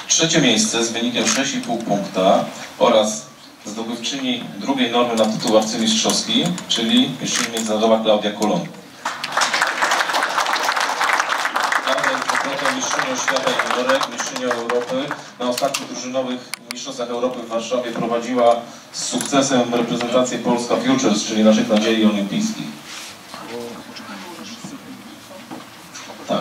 Trzecie miejsce z wynikiem 6,5 punkta oraz zdobywczyni drugiej normy na tytuł arcymistrzowski, czyli mistrzyni międzynarodowa Klaudia Kulon. Klaudia jest dwukrotną mistrzynią świata juniorek, mistrzynią Europy. Na ostatnich drużynowych mistrzostwach Europy w Warszawie prowadziła z sukcesem reprezentację Polska Futures, czyli naszych nadziei olimpijskich. Tak.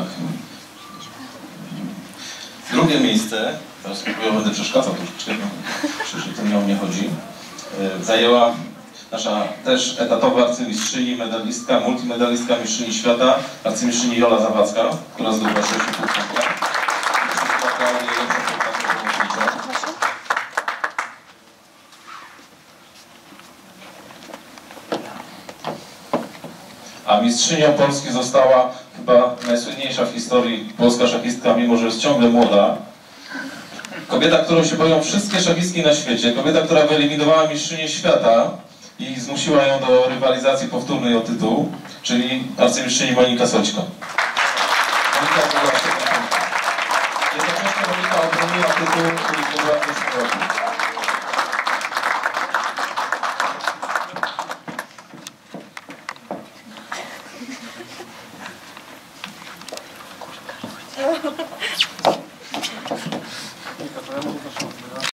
Drugie miejsce, teraz spróbuję, będę przeszkadzał troszeczkę, przecież to nie o mnie chodzi, zajęła nasza też etatowa arcymistrzyni, medalistka, multimedalistka mistrzyni świata, arcymistrzyni Jola Zawadzka, która zdobyła 6,5 punkta. A mistrzynią Polski została chyba najsłynniejsza w historii polska szachistka, mimo że jest ciągle młoda. Kobieta, którą się boją wszystkie szachistki na świecie. Kobieta, która wyeliminowała mistrzynię świata i zmusiła ją do rywalizacji powtórnej o tytuł, czyli arcymistrzyni Monika Soćko. Monika była jednocześnie Monika obroniła tytuł, który zdobyła w zeszłym roku.